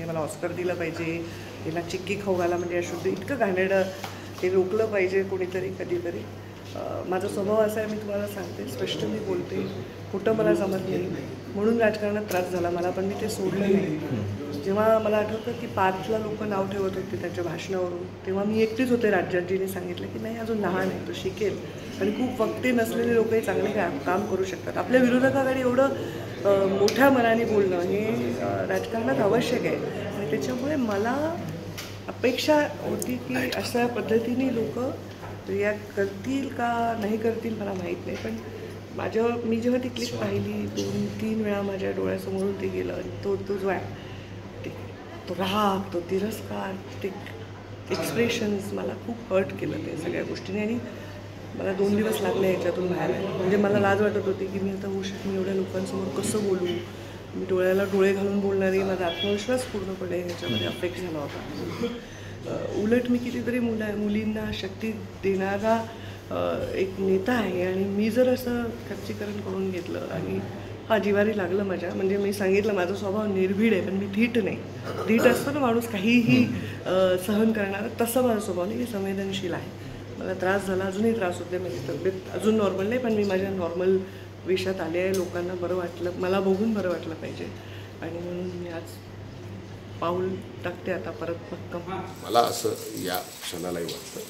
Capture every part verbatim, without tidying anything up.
मला ऑस्कर दिलं पाहिजे, तिला चिक्की खाऊ घाला म्हणजे अशुद्ध इतकं घाणेरडं ते रोखलं पाहिजे कोणीतरी कधीतरी. माझा स्वभाव असा आहे, मी तुम्हाला सांगते, स्पष्ट मी बोलते, खोटं मला जमत नाही, म्हणून राजकारणात त्रास झाला मला, पण मी ते सोडलं नाही. जेव्हा मला आठवतं की पार्थला लोक नाव ठेवत होते त्यांच्या भाषणावरून, तेव्हा मी एकटीच होते राज्यात जिने सांगितलं की नाही, अजून लहान आहे, तो शिकेल आणि खूप वक्ते नसलेले लोकही चांगले काम काम करू शकतात. आपल्या विरोधकाकडे एवढं मोठ्या मनाने बोलणं हे राजकारणात आवश्यक आहे आणि त्याच्यामुळे मला अपेक्षा होती की अशा पद्धतीने लोक रिॲक्ट करतील का नाही करतील मला माहीत नाही, पण माझ्या मी जेव्हा ती क्लिप पाहिली दोन तीन वेळा माझ्या डोळ्यासमोरून ते गेलं आणि तो तो जो आहे ते तो राग, तो तिरस्कार, ते एक्सप्रेशन्स मला खूप हर्ट केलं ते सगळ्या गोष्टीने आणि मला दोन दिवस लागले याच्यातून बाहेर यायला. म्हणजे मला लाज वाटत होती की मी आता होऊ शकत मी एवढ्या लोकांसमोर कसं बोलू, मी डोळ्याला डोळे घालून बोलणारी माझा आत्मविश्वास पूर्णपणे ह्याच्यामध्ये अफेक्ट झाला होता. उलट मी कितीतरी मुला मुलींना शक्ती देणारा एक नेता आहे आणि मी जर असं खच्चीकरण करून घेतलं आणि हा जिवारी लागलं माझ्या, म्हणजे मी सांगितलं माझा स्वभाव निर्भीड आहे पण मी धीट नाही. धीट असतो ना माणूस काहीही सहन करणारा, तसं माझा स्वभाव नाही, मी संवेदनशील आहे. मला त्रास झाला, अजूनही त्रास होते, माझी तब्येत अजून नॉर्मल नाही, पण मी माझ्या नॉर्मल विषयात आले आहे. लोकांना बरं वाटलं, मला बघून बरं वाटलं पाहिजे आणि म्हणून मी आज पाऊल टाकते आता परत भक्कम. मला असं या क्षणालाही वाटतं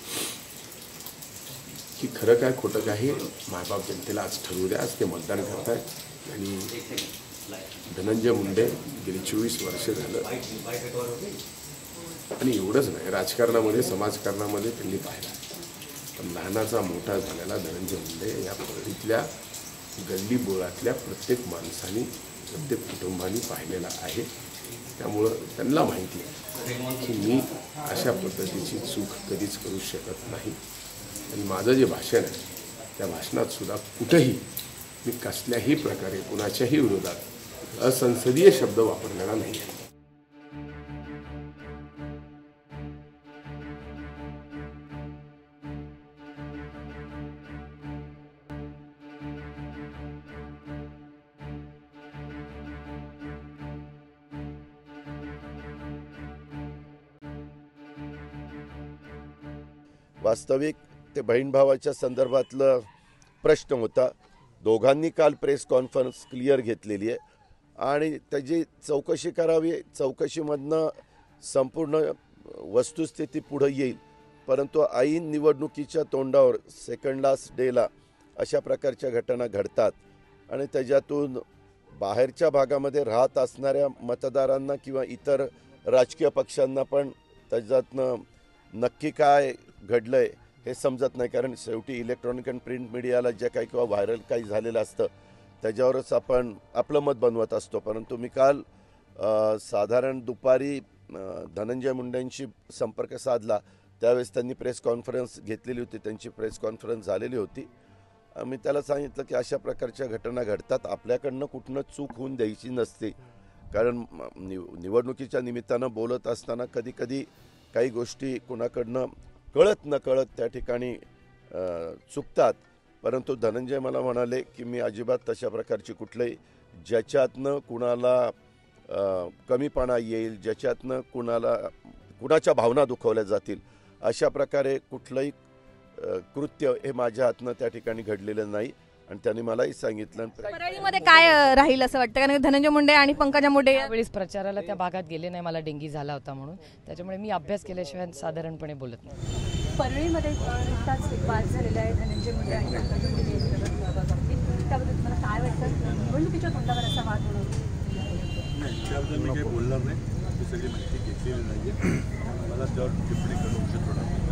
की खरं काय खोटं काय मायबाप जनतेला आज ठरवू द्या. आज ते मतदान करत आहेत आणि धनंजय मुंडे गेली चोवीस वर्ष झालं आणि एवढंच नाही, राजकारणामध्ये समाजकारणामध्ये त्यांनी पाहिला, पण लहानाचा मोठा झालेला धनंजय मुंडे या परळीतल्या गल्ली बोळातल्या प्रत्येक माणसाने प्रत्येक कुटुंबाने पाहिलेला आहे. त्यामुळं त्यांना माहिती आहे की मी अशा पद्धतीची चूक कधीच करू शकत नाही आणि माझं जे भाषण आहे त्या भाषणात सुद्धा कुठंही मी कसल्याही प्रकारे कुणाच्याही विरोधात असंसदीय शब्द वापरलेला नाही आहे. वास्तविक ते बहीण भावाच्या संदर्भातलं प्रश्न होता. दोघांनी काल प्रेस कॉन्फरन्स क्लिअर घेतलेली आहे आणि त्याची चौकशी करावी. चौकशीमधनं संपूर्ण वस्तुस्थिती पुढे येईल, परंतु ऐन निवडणुकीच्या तोंडावर सेकंड लास्ट डेला अशा प्रकारच्या घटना घडतात आणि त्याच्यातून बाहेरच्या भागामध्ये राहत असणाऱ्या मतदारांना किंवा इतर राजकीय पक्षांना पण त्याच्यातनं नक्की काय घडलंय हे समजत नाही. कारण शेवटी इलेक्ट्रॉनिक अँड प्रिंट मीडियाला जे काही किंवा व्हायरल काही झालेलं असतं त्याच्यावरच आपण आपलं मत बनवत असतो. परंतु मी काल साधारण दुपारी धनंजय मुंडेंशी संपर्क साधला, त्यावेळेस त्यांनी प्रेस कॉन्फरन्स घेतलेली होती, त्यांची प्रेस कॉन्फरन्स झालेली होती. मी त्याला सांगितलं की अशा प्रकारच्या घटना घडतात, आपल्याकडनं कुठनं चूक होऊन द्यायची नसते. कारण निव निवडणुकीच्या निमित्तानं बोलत असताना कधी कधी काही गोष्टी कुणाकडनं कळत न कळत त्या ठिकाणी चुकतात. परंतु धनंजय मला म्हणाले की मी अजिबात तशा प्रकारची कुठल्याही ज्याच्यातनं कुणाला कमीपणा येईल, ज्याच्यातनं कुणाला कुणाच्या भावना दुखवल्या जातील अशा प्रकारे कुठलंही कृत्य हे माझ्या हातनं त्या ठिकाणी घडलेलं नाही आणि त्यांनी मलाही सांगितलं. परळीमध्ये काय राहील असं वाटतं, कारण धनंजय मुंडे आणि पंकजा मुंडे यावेळेस प्रचाराला त्या भागात गेले नाही, मला डेंगी झाला होता म्हणून, त्याच्यामुळे मी अभ्यास केल्याशिवाय साधारणपणे बोलत नाही. परळीमध्ये वाद झालेला आहे धनंजय मुंडे आणि पंकजा मुंडे त्याबद्दल तुम्हाला काय वाटतं? निवडणुकीच्या तोंडावर असा वाद होणार नाही, त्याबद्दल मी काही बोलणार नाही, ती सगळी माहिती घेतलेली नाही आहे, मला त्यावर टिप्पणी करणं उचित होणार नाही.